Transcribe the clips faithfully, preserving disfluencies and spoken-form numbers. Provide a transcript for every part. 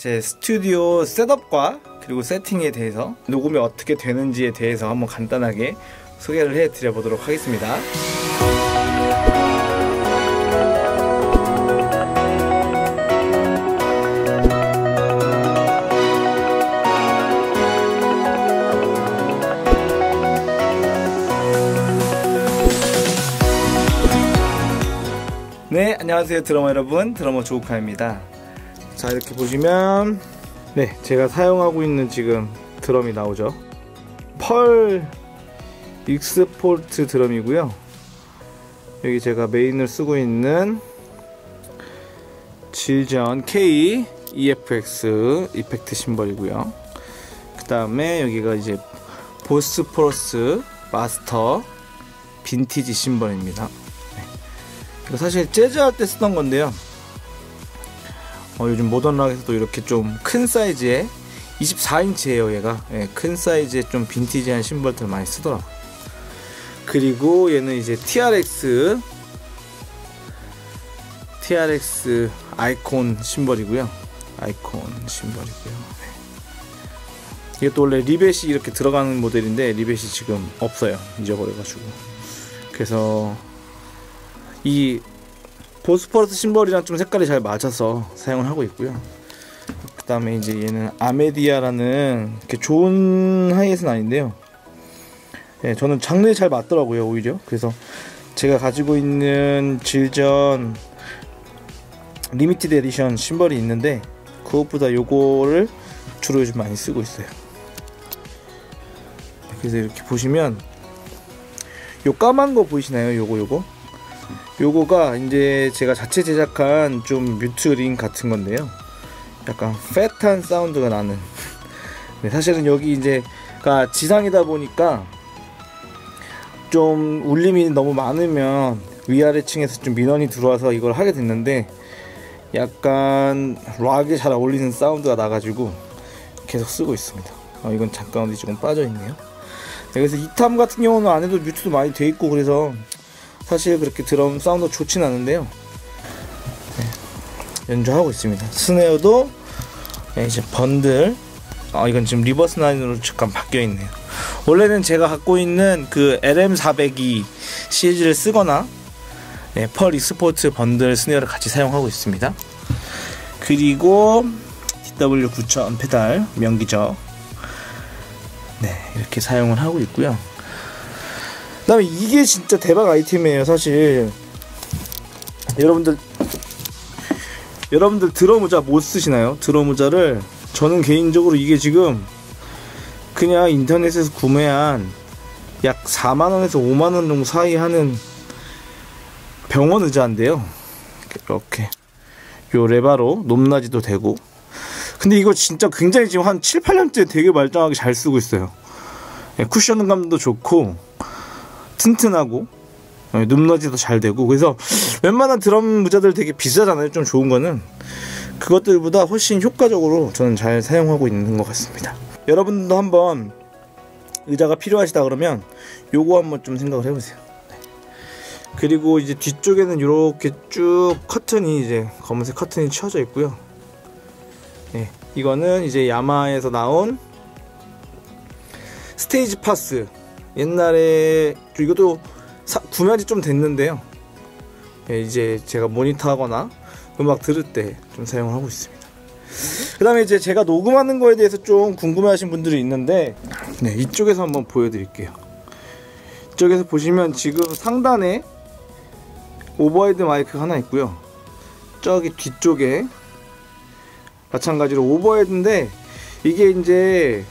제 스튜디오 셋업과 그리고 세팅에 대해서, 녹음이 어떻게 되는지에 대해서 한번 간단하게 소개를 해 드려 보도록 하겠습니다. 네, 안녕하세요 드러머 여러분, 드러머 조우카입니다. 자, 이렇게 보시면 네, 제가 사용하고 있는 지금 드럼이 나오죠. 펄 익스포트 드럼이고요. 여기 제가 메인을 쓰고 있는 질전 K 이에프엑스 이펙트 심벌이고요. 그 다음에 여기가 이제 보스포러스 마스터 빈티지 심벌입니다. 네. 사실 재즈 할 때 쓰던 건데요, 어, 요즘 모던락에서도 이렇게 좀 큰 사이즈의 이십사 인치예요 얘가. 네, 큰 사이즈의 좀 빈티지한 심벌들 많이 쓰더라고요. 그리고 얘는 이제 티알엑스 티알엑스 아이콘 심벌이고요. 아이콘 심벌이고요. 네. 이게 또 원래 리벳이 이렇게 들어가는 모델인데 리벳이 지금 없어요. 잊어버려가지고. 그래서 이 보스포러스 심벌이랑 좀 색깔이 잘 맞아서 사용을 하고 있고요. 그 다음에 이제 얘는 아메디아라는 이렇게 좋은 하이햇은 아닌데요, 예, 저는 장르에 잘 맞더라고요 오히려. 그래서 제가 가지고 있는 질전 리미티드 에디션 심벌이 있는데 그것보다 요거를 주로 요즘 많이 쓰고 있어요. 그래서 이렇게 보시면 요 까만 거 보이시나요? 요거 요거 요거가 이제 제가 자체 제작한 좀 뮤트 링 같은 건데요, 약간 팻한 사운드가 나는. 네, 사실은 여기 이제가 지상이다 보니까 좀 울림이 너무 많으면 위아래 층에서 좀 민원이 들어와서 이걸 하게 됐는데, 약간 락에 잘 어울리는 사운드가 나가지고 계속 쓰고 있습니다. 어, 이건 잠깐 어디 조금 빠져있네요. 네, 그래서 이탐 같은 경우는 안에도 뮤트도 많이 돼 있고 그래서 사실 그렇게 드럼 사운드 좋진 않은데요, 네, 연주하고 있습니다. 스네어도 네, 이제 번들, 아, 이건 지금 리버스 나인으로 잠깐 바뀌어 있네요. 원래는 제가 갖고 있는 그 엘엠 사백이 시리즈를 쓰거나 네, 펄 익스포트 번들 스네어를 같이 사용하고 있습니다. 그리고 디더블유 구천 페달 명기죠. 네, 이렇게 사용을 하고 있고요. 그 다음에 이게 진짜 대박 아이템이에요 사실. 여러분들 여러분들 드럼 모자 못 쓰시나요? 드럼 모자를 저는 개인적으로 이게 지금 그냥 인터넷에서 구매한 약 사만 원에서 오만 원 정도 사이 하는 병원 의자인데요, 이렇게 요 레바로 높낮이도 되고. 근데 이거 진짜 굉장히 지금 한 칠, 팔 년째 되게 말짱하게 잘 쓰고 있어요. 쿠션감도 좋고 튼튼하고 높낮이도 잘 되고. 그래서 웬만한 드럼 모자들 되게 비싸잖아요, 좀 좋은 거는. 그것들보다 훨씬 효과적으로 저는 잘 사용하고 있는 것 같습니다. 여러분도 한번 의자가 필요하시다 그러면 요거 한번 좀 생각을 해보세요. 네. 그리고 이제 뒤쪽에는 이렇게 쭉 커튼이, 이제 검은색 커튼이 치워져 있고요. 네, 이거는 이제 야마에서 나온 스테이지 파스. 옛날에 이것도 사, 구매한지 좀 됐는데요, 예, 이제 제가 모니터 하거나 음악 들을 때 좀 사용을 하고 있습니다. 그 다음에 이제 제가 녹음하는 거에 대해서 좀 궁금해 하신 분들이 있는데, 네, 이쪽에서 한번 보여드릴게요. 이쪽에서 보시면 지금 상단에 오버헤드 마이크가 하나 있고요, 저기 뒤쪽에 마찬가지로 오버헤드인데, 이게 이제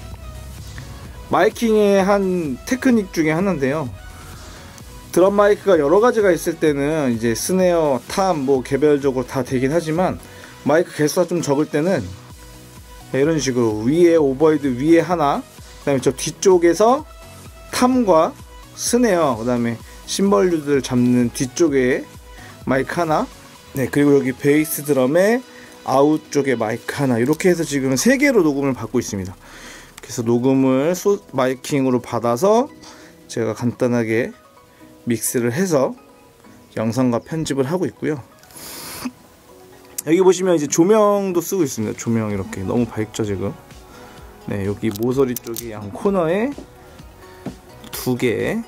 마이킹의 한 테크닉 중에 하나인데요, 드럼 마이크가 여러 가지가 있을 때는 이제 스네어, 탐 뭐 개별적으로 다 되긴 하지만 마이크 개수가 좀 적을 때는 이런 식으로 위에 오버헤드 위에 하나, 그 다음에 저 뒤쪽에서 탐과 스네어, 그 다음에 심벌류들 잡는 뒤쪽에 마이크 하나, 네, 그리고 여기 베이스 드럼에 아웃 쪽에 마이크 하나, 이렇게 해서 지금 세 개로 녹음을 받고 있습니다. 그래서 녹음을 소, 마이킹으로 받아서 제가 간단하게 믹스를 해서 영상과 편집을 하고 있고요. 여기 보시면 이제 조명도 쓰고 있습니다. 조명 이렇게 너무 밝죠 지금. 네, 여기 모서리 쪽에 양 코너에 두 개,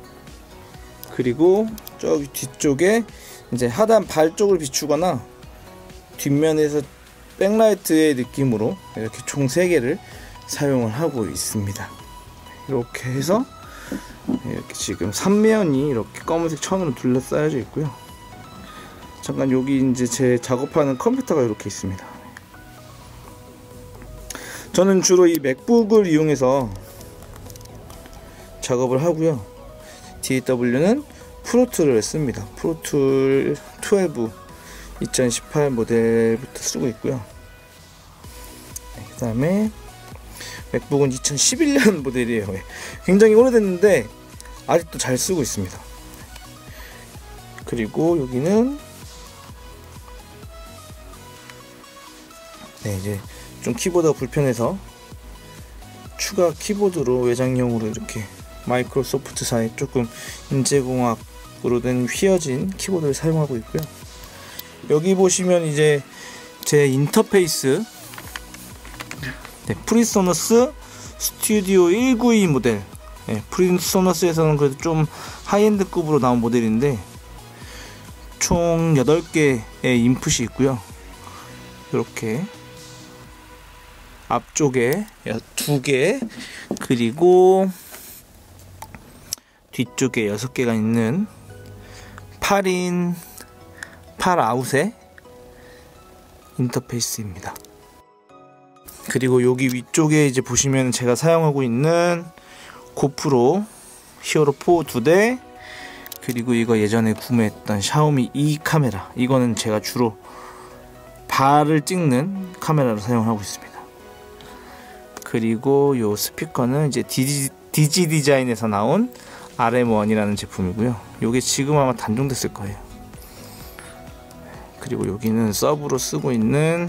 그리고 저기 뒤쪽에 이제 하단 발 쪽을 비추거나 뒷면에서 백라이트의 느낌으로 이렇게 총 세 개를 사용을 하고 있습니다. 이렇게 해서 이렇게 지금 삼 면이 이렇게 검은색 천으로 둘러싸여져 있고요. 잠깐 여기 이제 제 작업하는 컴퓨터가 이렇게 있습니다. 저는 주로 이 맥북을 이용해서 작업을 하고요. 디에이더블유는 프로툴을 씁니다. 프로툴 십이 이천십팔 모델부터 쓰고 있고요. 네, 그 다음에 맥북은 이천십일 년 모델이에요. 굉장히 오래됐는데 아직도 잘 쓰고 있습니다. 그리고 여기는 네, 이제 좀 키보드가 불편해서 추가 키보드로 외장형으로 이렇게 마이크로소프트사의 조금 인체공학으로 된 휘어진 키보드를 사용하고 있고요. 여기 보시면 이제 제 인터페이스, 네, 프리소너스 스튜디오 백구십이 모델. 네, 프리소너스에서는 그래도 좀 하이엔드급으로 나온 모델인데 총 여덟 개의 인풋이 있고요. 이렇게 앞쪽에 두 개, 그리고 뒤쪽에 여섯 개가 있는 팔 인 팔 아웃의 인터페이스입니다. 그리고 여기 위쪽에 이제 보시면 제가 사용하고 있는 고프로 히어로 사 두 대, 그리고 이거 예전에 구매했던 샤오미 이 카메라, 이거는 제가 주로 발을 찍는 카메라로 사용하고 있습니다. 그리고 요 스피커는 이제 디지, 디지 디자인에서 나온 알엠 원이라는 제품이고요. 요게 지금 아마 단종됐을 거예요. 그리고 여기는 서브로 쓰고 있는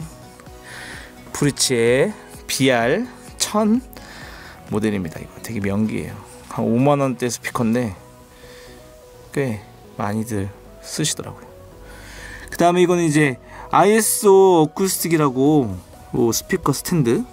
브리치의 비알 천 모델입니다. 이거 되게 명기예요. 한 오만 원대 스피커인데 꽤 많이들 쓰시더라고요. 그 다음에 이거는 이제 아이에스오 어쿠스틱이라고 요 스피커 스탠드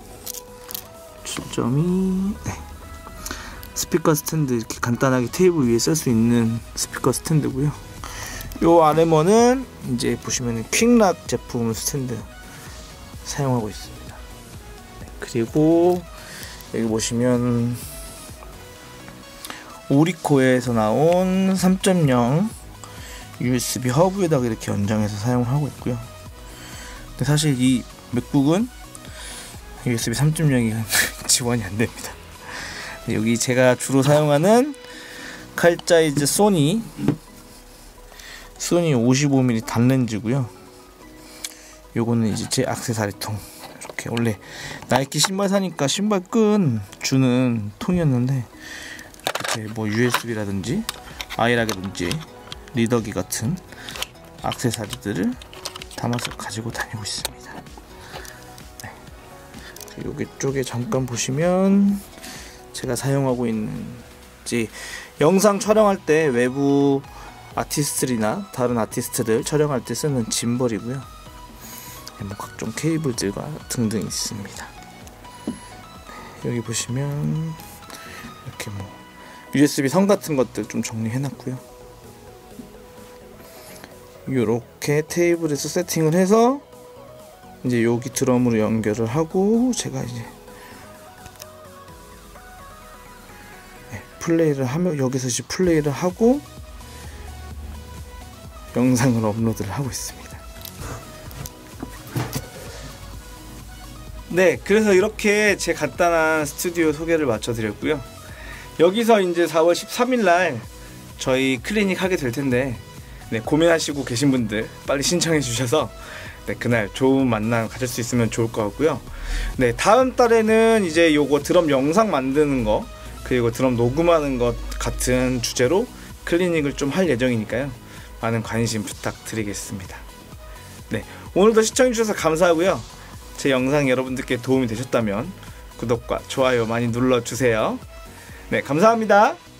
초점이 네. 스피커 스탠드, 이렇게 간단하게 테이블 위에 쓸 수 있는 스피커 스탠드고요. 요 알엠원은 이제 보시면은 퀵락 제품 스탠드 사용하고 있습니다. 네, 그리고 여기 보시면 오리코에서 나온 삼 점 영 유에스비 허브에다가 이렇게 연장해서 사용하고 있고요. 근데 사실 이 맥북은 유에스비 삼 점 영이 지원이 안 됩니다. 여기 제가 주로 사용하는 칼자이즈 소니 소니 오십오 밀리미터 단렌즈고요. 요거는 이제 제 액세서리통, 이렇게 원래 나이키 신발 사니까 신발끈 주는 통이었는데 이렇게 뭐 유에스비라든지 아이락이라든지 리더기 같은 액세서리들을 담아서 가지고 다니고 있습니다. 네. 여기 쪽에 잠깐 보시면 제가 사용하고 있는 이제 영상 촬영할 때 외부 아티스트들이나 다른 아티스트들 촬영할 때 쓰는 짐벌이고요. 네, 뭐 각종 케이블들과 등등 있습니다. 네, 여기 보시면 이렇게 뭐 유에스비 선 같은 것들 좀 정리해 놨고요. 이렇게 테이블에서 세팅을 해서 이제 여기 드럼으로 연결을 하고 제가 이제 플레이를 하며 여기서 이제 플레이를 하고 영상을 업로드를 하고 있습니다. 네, 그래서 이렇게 제 간단한 스튜디오 소개를 마쳐드렸고요. 여기서 이제 사월 십삼일 날 저희 클리닉 하게 될 텐데, 네, 고민하시고 계신 분들 빨리 신청해 주셔서 네, 그날 좋은 만남 가질 수 있으면 좋을 것 같고요. 네, 다음 달에는 이제 요거 드럼 영상 만드는 거, 그리고 드럼 녹음하는 것 같은 주제로 클리닉을 좀 할 예정이니까요. 많은 관심 부탁드리겠습니다. 네, 오늘도 시청해주셔서 감사하고요. 제 영상 여러분들께 도움이 되셨다면 구독과 좋아요 많이 눌러주세요. 네, 감사합니다.